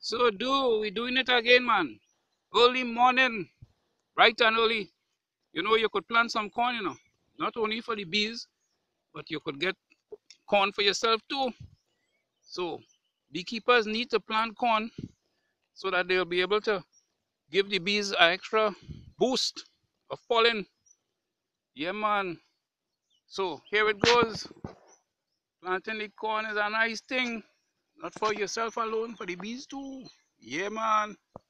So we doing it again, man. Early morning, bright and early. You know, you could plant some corn, not only for the bees, but you could get corn for yourself too. So beekeepers need to plant corn so that they'll be able to give the bees an extra boost of pollen. Yeah, man. So here it goes. Planting the corn is a nice thing. Not for yourself alone, for the bees too. Yeah, man.